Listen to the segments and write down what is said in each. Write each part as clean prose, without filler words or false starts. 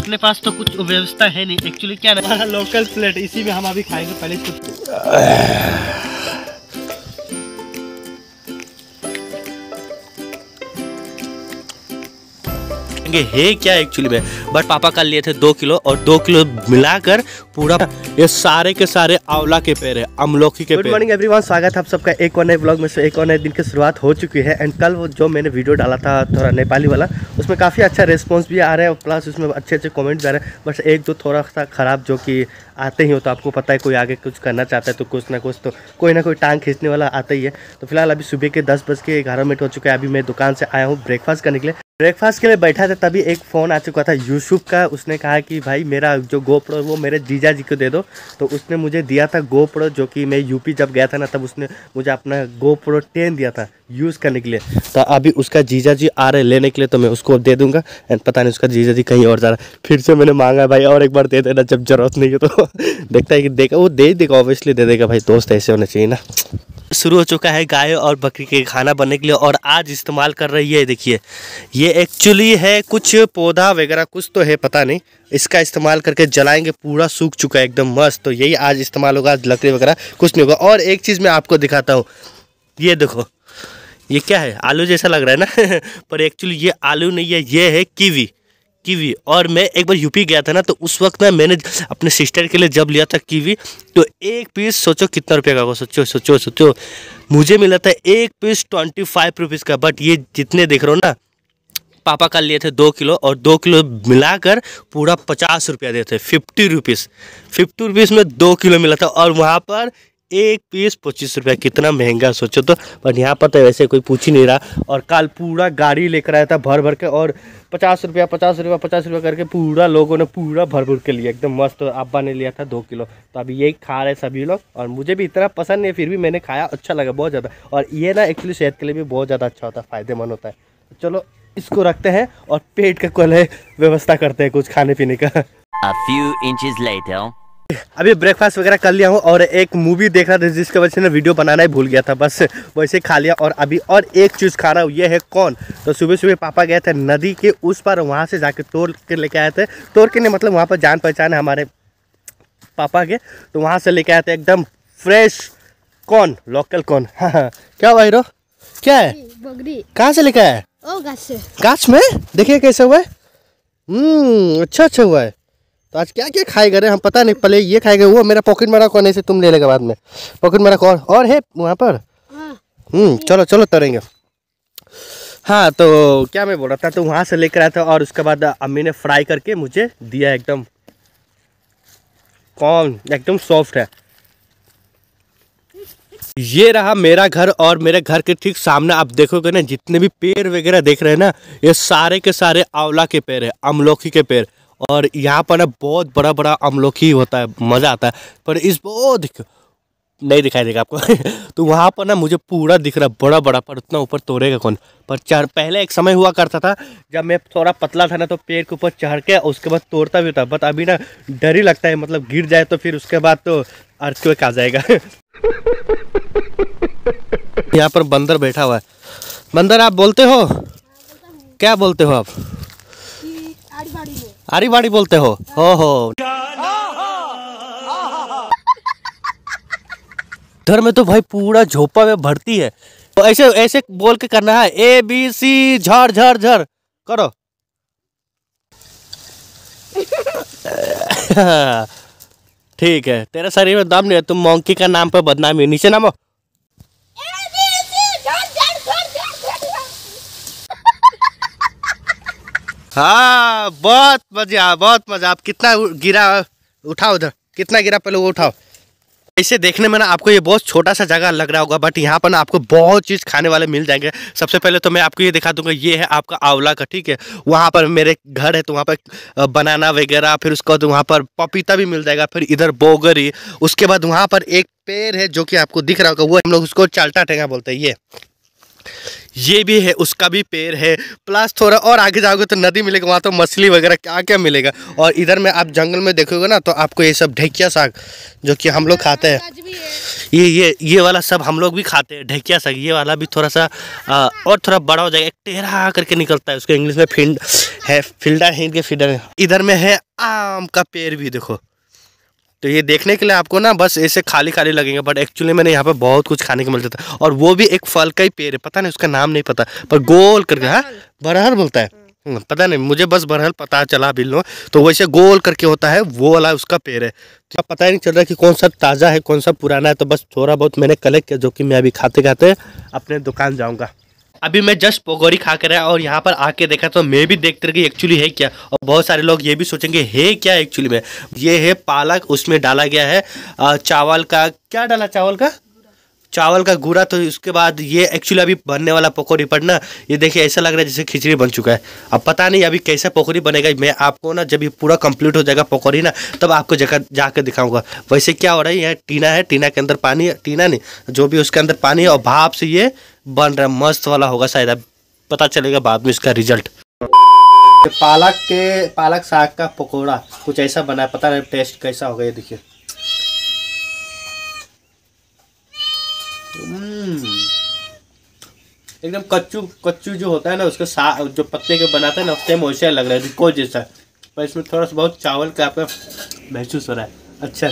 अपने पास तो कुछ व्यवस्था है नहीं एक्चुअली। क्या ना लोकल प्लेट, इसी में हम अभी खाएंगे पहले कुछ। है क्या एक्चुअली में, बट पापा कल लिए थे 2 किलो और 2 किलो मिलाकर पूरा ये सारे के सारे आंवला के पेड़ है, अमलोकी के पेड़। गुड मॉर्निंग एवरीवन, स्वागत है आप सबका एक और नए ब्लॉग में से। एक और नए दिन की शुरुआत हो चुकी है। एंड कल वो जो मैंने वीडियो डाला था थोड़ा नेपाली वाला, उसमें काफ़ी अच्छा रिस्पॉन्स भी आ रहा है, प्लस उसमें अच्छे अच्छे कमेंट्स आ रहे हैं। बस एक दो थोड़ा सा ख़राब, जो कि आते ही हो, तो आपको पता है कोई आगे कुछ करना चाहता है तो कुछ ना कुछ तो कोई ना कोई टांग खींचने वाला आता ही है। तो फिलहाल अभी सुबह के 10:11 हो चुके हैं। अभी मैं दुकान से आया हूँ ब्रेकफास्ट करने के लिए। ब्रेकफास्ट के लिए बैठा था, तभी एक फ़ोन आ चुका था यूसुफ का। उसने कहा कि भाई मेरा जो गोप्रो वो मेरे जीजा जी को दे दो। तो उसने मुझे दिया था गोप्रो, जो कि मैं यूपी जब गया था ना, तब उसने मुझे अपना गोप्रो 10 दिया था यूज़ करने के लिए। तो अभी उसका जीजा जी आ रहे लेने के लिए, तो मैं उसको दे दूंगा। एंड पता नहीं उसका जीजा जी कहीं और जा रहा है। फिर से मैंने मांगा भाई और एक बार दे देना जब जरूरत नहीं है तो देखता है कि देगा, वो दे देगा, ऑब्वियसली दे देगा भाई, दोस्त ऐसे होने चाहिए ना। शुरू हो चुका है गाय और बकरी के खाना बनने के लिए, और आज इस्तेमाल कर रही है, देखिए ये एक्चुअली है कुछ पौधा वगैरह कुछ तो है, पता नहीं। इसका इस्तेमाल करके जलाएंगे, पूरा सूख चुका है एकदम मस्त। तो यही आज इस्तेमाल होगा, आज लकड़ी वगैरह कुछ नहीं होगा। और एक चीज़ मैं आपको दिखाता हूँ, ये देखो ये क्या है, आलू जैसा लग रहा है ना पर एक्चुअली ये आलू नहीं है, ये है कीवी। और मैं एक बार यूपी गया था ना, तो उस वक्त ना मैंने अपने सिस्टर के लिए जब लिया था कीवी, तो एक पीस सोचो कितना रुपये का होगा, सोचो मुझे मिला था एक पीस 25 रुपीज़ का। बट ये जितने देख रहे हो ना, पापा कल लिए थे 2 किलो और 2 किलो मिलाकर पूरा 50 रुपया देते, 50 रुपीज़ में 2 किलो मिला था। और वहाँ पर एक पीस 25 रुपया, कितना महंगा सोचो तो। पर यहाँ पर तो वैसे कोई पूछ ही नहीं रहा। और कल पूरा गाड़ी लेकर आया था भर के, और 50 रुपया करके पूरा लोगों ने पूरा भर के लिया एकदम मस्त। तो अब्बा ने लिया था 2 किलो, तो अभी यही खा रहे सभी लोग। और मुझे भी इतना पसंद नहीं, फिर भी मैंने खाया, अच्छा लगा बहुत ज़्यादा। और ये ना एक्चुअली सेहत के लिए भी बहुत ज़्यादा अच्छा होता है, फ़ायदेमंद होता है। चलो इसको रखते हैं और पेट का कोले व्यवस्था करते हैं कुछ खाने पीने का। A few inches later. अभी ब्रेकफास्ट वगैरह कर लिया हूँ और एक मूवी देख रहा था, जिसकी वजह से ना वीडियो बनाना ही भूल गया था, बस वैसे खा लिया। और अभी और एक चीज़ खा रहा हूँ, ये है कौन। तो सुबह पापा गए थे नदी के उस पर, वहाँ से जाके तोड़ के लेके आए थे। तोड़ के नहीं मतलब वहाँ पर जान पहचान है हमारे पापा के, तो वहाँ से लेके आए थे एकदम फ्रेश कौन, लोकल कौन। हाँ क्या भाई रो, क्या है, कहाँ से लेके आया? गाछ में देखिए कैसे हुआ है। अच्छा हुआ है। तो आज क्या क्या खाएगा रे, हम पता नहीं। पहले ये खाएगा, वो मेरा पॉकेट मारा कौन, ऐसे तुम ले लेगा बाद में। पॉकेट मारा कौन और है वहाँ पर। चलो तरेंगे। हाँ तो क्या मैं बोल रहा था, तो वहाँ से लेकर आया था और उसके बाद अम्मी ने फ्राई करके मुझे दिया, एकदम कौन एकदम सॉफ्ट है। ये रहा मेरा घर, और मेरे घर के ठीक सामने आप देखोगे ना, जितने भी पेड़ वगैरह देख रहे हैं ना, ये सारे के सारे आंवला के पेड़ है, अमलोकी के पेड़। और यहाँ पर ना बहुत बड़ा अमलोकी होता है, मज़ा आता है। पर इस बहुत नहीं दिखाई देगा आपको तो वहाँ पर ना मुझे पूरा दिख रहा है बड़ा, पर उतना ऊपर तोड़ेगा कौन। पर पहले एक समय हुआ करता था जब मैं थोड़ा पतला था ना, तो पेड़ के ऊपर चढ़ के उसके बाद तोड़ता भी था। बट अभी ना डर ही लगता है, मतलब गिर जाए तो फिर उसके बाद तो अर्थक्वेक आ जाएगा यहाँ पर बंदर बैठा हुआ है। बंदर आप बोलते हो, क्या बोलते हो आप? आड़ी बाड़ी बोलते हो घर में तो भाई पूरा झोपा में भरती है। तो ऐसे बोल के करना है, ABC झर करो ठीक है। तेरे शरीर में दम नहीं है, तुम मोंकी का नाम पे बदनामी। नीचे नामो। हाँ बहुत मजा। आप कितना गिरा, उठाओ उधर, कितना गिरा पहले वो उठाओ। इसे देखने में ना आपको ये बहुत छोटा सा जगह लग रहा होगा, बट यहाँ पर ना आपको बहुत चीज़ खाने वाले मिल जाएंगे। सबसे पहले तो मैं आपको ये दिखा दूंगा, ये है आपका आंवला का, ठीक है। वहाँ पर मेरे घर है, तो वहाँ पर बनाना वगैरह, फिर उसके बाद वहाँ पर पपीता भी मिल जाएगा, फिर इधर बोगरी। उसके बाद वहाँ पर एक पेड़ है जो कि आपको दिख रहा होगा, वो हम लोग उसको चाल्टा टेंगा बोलते हैं। ये भी है, उसका भी पेड़ है। प्लस थोड़ा और आगे जाओगे तो नदी मिलेगा, वहाँ तो मछली वगैरह क्या क्या मिलेगा। और इधर में आप जंगल में देखोगे ना, तो आपको ये सब ढेकिया साग, जो कि हम लोग खाते हैं, ये वाला सब हम लोग भी खाते हैं, ढेकिया साग। ये वाला भी थोड़ा सा और थोड़ा बड़ा हो जाएगा, एक टेढ़ा करके निकलता है, उसको इंग्लिश में है फिल्टर है इनके फीडर। इधर में है आम का पेड़ भी देखो। तो ये देखने के लिए आपको ना बस ऐसे खाली खाली लगेंगे, बट एक्चुअली मैंने यहाँ पे बहुत कुछ खाने को मिलता था। और वो भी एक फल का ही पेड़ है, पता नहीं उसका नाम नहीं पता, पर गोल करके। हाँ, बरहर बोलता है। पता नहीं, मुझे बस बरहर पता चला अभी लो। तो वैसे गोल करके होता है, वो वाला उसका पेड़ है। तो पता ही नहीं चल रहा कि कौन सा ताज़ा है कौन सा पुराना है। तो बस थोड़ा बहुत मैंने कलेक्ट किया, जो कि मैं अभी खाते खाते अपने दुकान जाऊँगा। अभी मैं जस्ट पकौड़ी खा कर आया और यहाँ पर आके देखा तो मैं भी देखते रह कि एक्चुअली है क्या। और बहुत सारे लोग ये भी सोचेंगे है क्या एक्चुअली में। ये है पालक, उसमें डाला गया है चावल का, क्या डाला, चावल का गुड़ा। तो उसके बाद ये एक्चुअली अभी बनने वाला पकौड़ी पर ना, ये देखिए ऐसा लग रहा है जैसे खिचड़ी बन चुका है। अब पता नहीं अभी कैसा पकौड़ी बनेगा। मैं आपको ना जब ये पूरा कंप्लीट हो जाएगा पकौड़ी ना, तब आपको जगह जाकर दिखाऊंगा। वैसे क्या हो रहा है, यहाँ टीना है, टीना के अंदर पानी है, टीना नहीं जो भी उसके अंदर पानी है, और भाप से ये बन रहा है। मस्त वाला होगा शायद, अब पता चलेगा बाद में इसका रिजल्ट। पालक साग का पकौड़ा कुछ ऐसा बना है, पता नहीं टेस्ट कैसा होगा। ये देखिए एकदम कच्चू जो होता है ना, उसके साग जो पत्ते के बनाते हैं ना, सेम वैसे लग रहा है रिको जैसा। पर इसमें थोड़ा सा बहुत चावल का आपका महसूस हो रहा है। अच्छा,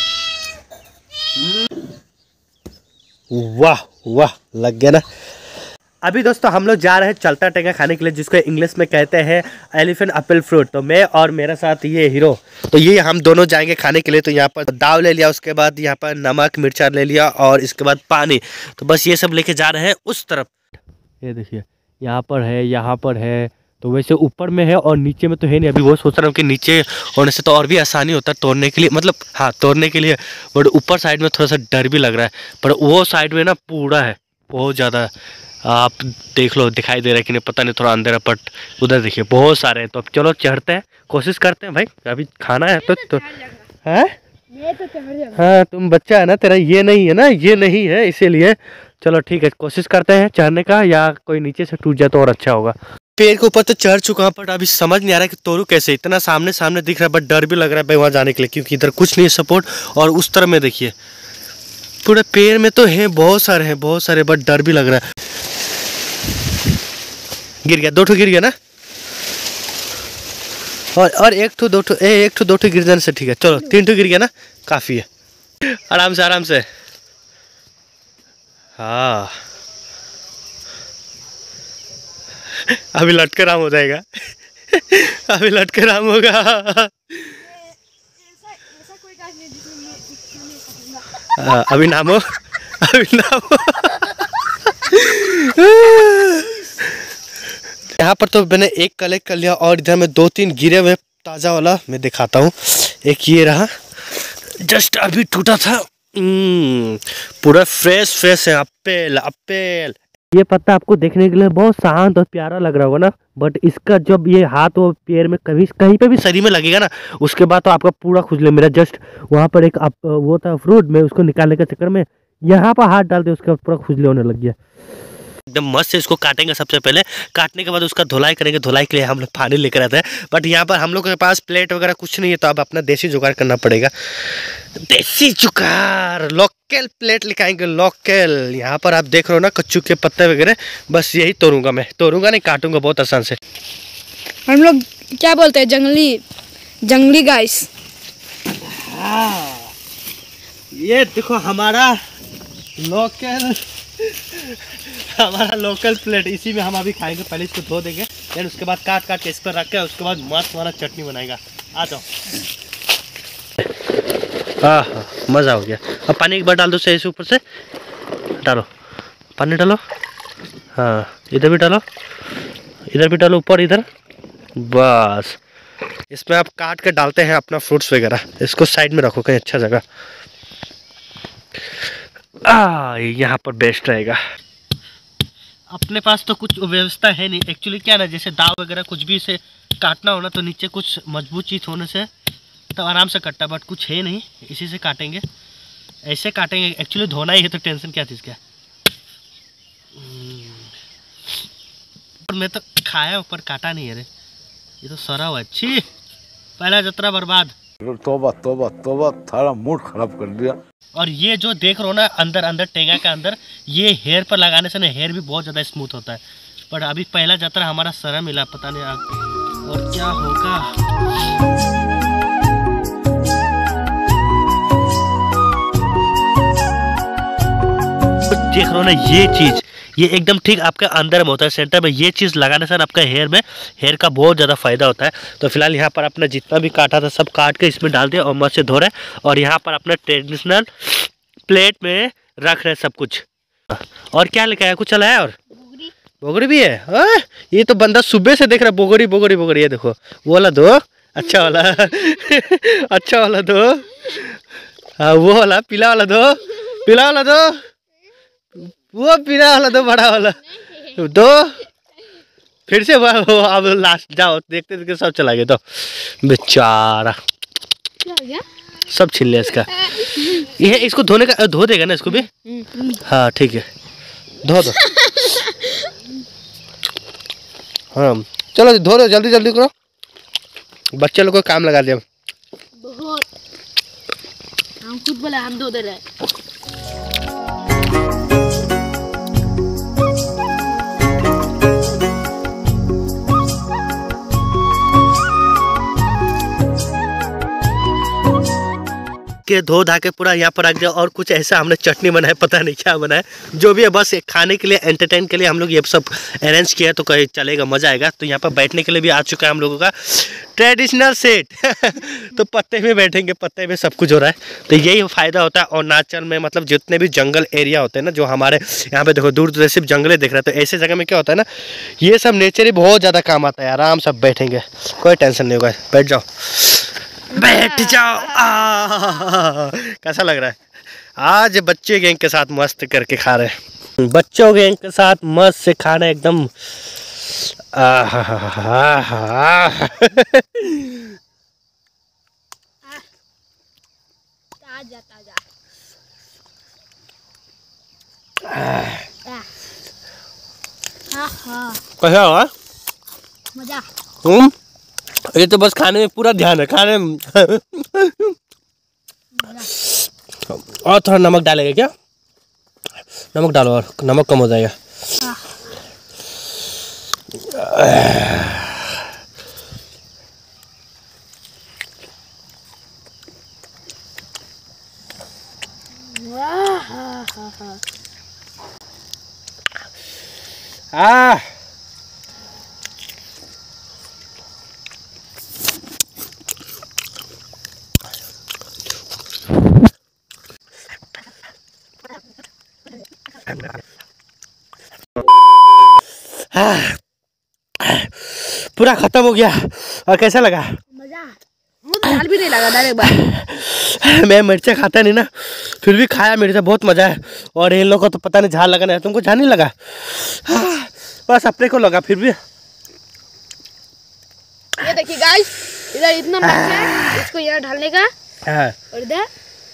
वाह वाह, लग गया ना। अभी दोस्तों हम लोग जा रहे हैं चलता टेंगा खाने के लिए, जिसको इंग्लिश में कहते हैं एलिफेंट एप्पल फ्रूट। तो मैं और मेरा साथ ये हीरो, तो ये हम दोनों जाएंगे खाने के लिए। तो यहाँ पर दाव ले लिया, उसके बाद यहाँ पर नमक मिर्चा ले लिया, और इसके बाद पानी। तो बस ये सब लेके जा रहे हैं उस तरफ। ये देखिए यहाँ पर है। तो वैसे ऊपर में है और नीचे में तो है नहीं। अभी वो सोच रहा हूँ कि नीचे होने से तो और भी आसानी होता है तोड़ने के लिए, मतलब हाँ तोड़ने के लिए। बट ऊपर साइड में थोड़ा सा डर भी लग रहा है। पर वो साइड में ना पूरा है बहुत ज़्यादा, आप देख लो दिखाई दे रहा है कि नहीं पता नहीं, थोड़ा अंधेरा। बट उधर देखिए बहुत सारे हैं। तो अब चलो चढ़ते हैं, कोशिश करते हैं भाई, अभी खाना है तो है। हाँ तुम बच्चा है ना, तेरा ये नहीं है ना, ये नहीं है, इसीलिए चलो ठीक है, कोशिश करते हैं चढ़ने का, या कोई नीचे से टूट जाए तो और अच्छा होगा। पेड़ के ऊपर तो चढ़ चुका हूँ, बट अभी समझ नहीं आ रहा कि तोड़ू कैसे। इतना सामने दिख रहा है, बट डर भी लग रहा है भाई वहाँ जाने के लिए, क्योंकि इधर कुछ नहीं है सपोर्ट। और उस तरफ में देखिए पूरे पेड़ में तो हैं, बहुत सारे, बट डर भी लग रहा है। गिर गया, 2 ठो गिर गया ना, और 1 ठो 2 ठो, 1 ठो 2 ठो गिर जाने से ठीक है। चलो 3 ठो गिर गया ना, काफ़ी है। आराम से। हाँ अभी लटकर आम हो जाएगा अभी लटकर आम होगा। अभी नामो यहाँ पर तो मैंने एक कलेक्ट कर लिया, और इधर में 2-3 गिरे हुए ताज़ा वाला मैं दिखाता हूँ। एक ये रहा, जस्ट अभी टूटा था, पूरा फ्रेश है। अप्पेल ये पत्ता आपको देखने के लिए बहुत शांत और प्यारा लग रहा होगा ना, बट इसका जब ये हाथ और पैर में कहीं पे भी शरीर में लगेगा ना, उसके बाद तो आपका पूरा खुजले। मेरा जस्ट वहाँ पर एक वो था फ्रूट, में उसको निकालने के चक्कर में यहाँ पर हाथ डाल दे, उसके बाद पूरा खुजले होने लग गया। एकदम मस्त से इसको काटेंगे। सबसे पहले काटने के बाद उसका धुलाई करेंगे। धुलाई के लिए हम लोग पानी लेकर आते हैं, बट यहाँ पर हम लोग के पास प्लेट वगैरह कुछ नहीं है, तो अब अपना देसी जुगाड़ करना पड़ेगा। देसी जुगाड़, लोकल प्लेट लेकर आएंगे, लोकल। यहाँ पर आप देख रहे हो ना कच्चू के पत्ते वगैरह, बस यही तोड़ूंगा मैं, नहीं काटूंगा, बहुत आसान से। हम लोग क्या बोलते हैं, जंगली गाइस। ये देखो हमारा लोकल प्लेट, इसी में हम अभी खाएंगे। पहले इसको धो देंगे, देन उसके बाद काट के इस पर रख के, उसके बाद मस्त वाला चटनी बनाएगा। आ जाओ। मज़ा हो गया। अब पानी एक बार डाल दो सही से, ऊपर से डालो, पानी डालो। हाँ इधर भी डालो, ऊपर इधर। बस इसमें आप काट के डालते हैं अपना फ्रूट्स वगैरह। इसको साइड में रखो कहीं अच्छा जगह, यहाँ पर बेस्ट रहेगा। अपने पास तो कुछ व्यवस्था है नहीं एक्चुअली। क्या ना, जैसे दाव वगैरह कुछ भी इसे काटना हो ना, तो नीचे कुछ मजबूत चीज़ होने से तो आराम से कटता, बट कुछ है नहीं, इसी से काटेंगे। ऐसे काटेंगे एक्चुअली, धोना ही है तो टेंशन क्या चीज़ क्या। और मैं तो खाया ऊपर काटा नहीं है रे, ये तो सरा हुआ। अच्छी पहला जतरा बर्बाद। तोबा थारा मूड खराब कर दिया। और ये जो देख रहे हो ना अंदर टेंगा के अंदर, ये हेयर पर लगाने से ना हेयर भी बहुत ज़्यादा स्मूथ होता है। पर अभी पहला जतरा हमारा सरा मिला, पता नहीं आप और क्या होगा। देख रहे हो ना ये चीज, ये एकदम ठीक आपके अंदर में होता है, सेंटर में। ये चीज़ लगाने से आपका हेयर का बहुत ज़्यादा फायदा होता है। तो फिलहाल यहाँ पर अपना जितना भी काटा था सब काट के इसमें डाल दिया और मस्त से धो रहे हैं। और यहाँ पर अपना ट्रेडिशनल प्लेट में रख रहे हैं सब कुछ। और क्या लेके आया, कुछ चला है? और बोगड़ी भी है। ये तो बंदा सुबह से देख रहा है, बोगड़ी बोगड़ी बोगड़ी। ये देखो वो वाला दो, अच्छा वाला अच्छा वाला दो। हाँ वो वाला पीला वाला दो, पीला वाला दो, वो पीला वाला दो, बड़ा वाला दो। फिर से वो अब लास्ट जाओ, देखते देखते सब चला गया। तो बेचारा सब छीन लिया इसका। ये इसको धोने का, धो देगा ना इसको भी? हाँ ठीक है, धो दो। हाँ चलो धो दो, जल्दी जल्दी करो, बच्चे लोग को काम लगा दिया। बहुत हम खुद बोला हम धो दे रहे। के धो धा के पूरा यहाँ पर रख दिया। और कुछ ऐसा हमने चटनी बनाया, पता नहीं क्या बनाया, जो भी है बस खाने के लिए, एंटरटेन के लिए हम लोग ये सब अरेंज किया। तो कहीं चलेगा, मज़ा आएगा। तो यहाँ पर बैठने के लिए भी आ चुका है हम लोगों का ट्रेडिशनल सेट तो पत्ते में बैठेंगे, पत्ते में सब कुछ हो रहा है। तो यही फ़ायदा होता है अरुणाचल में, मतलब जितने भी जंगल एरिया होते हैं ना, जो हमारे यहाँ पे देखो दूर दूर सिर्फ जंगले दिख रहा है। तो ऐसे जगह में क्या होता है ना, ये सब नेचर ही बहुत ज़्यादा काम आता है। आराम सब बैठेंगे, कोई टेंशन नहीं होगा। बैठ जाओ, बैठ जाओ। कैसा लग रहा है? आज बच्चे गैंग के साथ मस्त करके खा रहे हैं, बच्चों गैंग के साथ मस्त से खाना एकदम। ताजा ताजा कैसा हुआ? मजा। ये तो बस खाने में पूरा ध्यान है, खाने में। और थोड़ा नमक डालेगा क्या? नमक डालो, और नमक कम हो जाएगा। पूरा खत्म हो गया। और कैसा लगा? मजा। मुझे झाल भी नहीं लगा डायरेक्ट बार। मैं मिर्चा खाता नहीं ना, फिर भी खाया मिर्चा, बहुत मजा है। और इन लोगों को तो पता नहीं झाल लगा नहीं, तुमको झाल नहीं लगा? बस अपने को लगा फिर भी। ये देखिए गाइस, इधर इतना मिर्चा है, इसको यहाँ डालने का। और इधर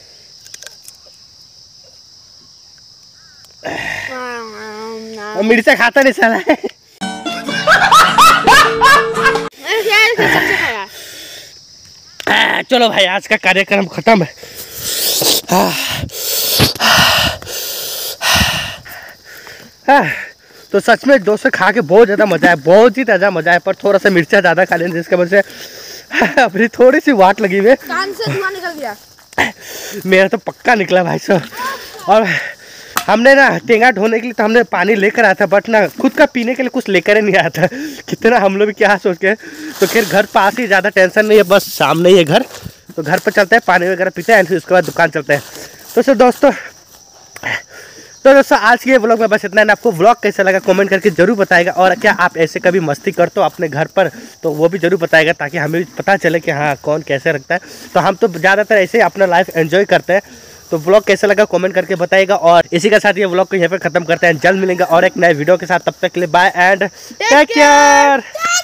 मिर्चा खाता नहीं साला। चलो भाई, आज का कार्यक्रम खत्म है। तो सच में दोस्तों खा के बहुत ज़्यादा मज़ा है, बहुत ही ताज़ा मज़ा है। पर थोड़ा सा मिर्चा ज़्यादा खा लेने जिसके वजह से अपनी थोड़ी सी वाट लगी हुई है। कान से धुआं निकल गया। मेरा तो पक्का निकला भाई साहब। और हमने ना टेंगा ढोने के लिए तो हमने पानी लेकर आया था, बट ना खुद का पीने के लिए कुछ लेकर ही नहीं आया था। कितना हम लोग भी क्या सोच के। तो फिर घर पास ही, ज़्यादा टेंशन नहीं है, बस सामने ही है घर। तो घर पर चलते हैं, पानी वगैरह पीते हैं, फिर उसके बाद दुकान चलते हैं। तो सर दोस्तों आज के व्लॉग में बस इतना है। आपको व्लॉग कैसा लगा कमेंट करके जरूर बताएगा। और क्या आप ऐसे कभी मस्ती करते हो अपने घर पर, तो वो भी जरूर बताएगा, ताकि हमें पता चले कि हाँ कौन कैसे रखता है। तो हम तो ज़्यादातर ऐसे ही अपना लाइफ एंजॉय करते हैं। तो व्लॉग कैसा लगा कमेंट करके बताएगा। और इसी के साथ ये व्लॉग को यहाँ पे खत्म करते हैं। जल्द मिलेंगे और एक नए वीडियो के साथ। तब तक के लिए बाय एंड टेक केयर।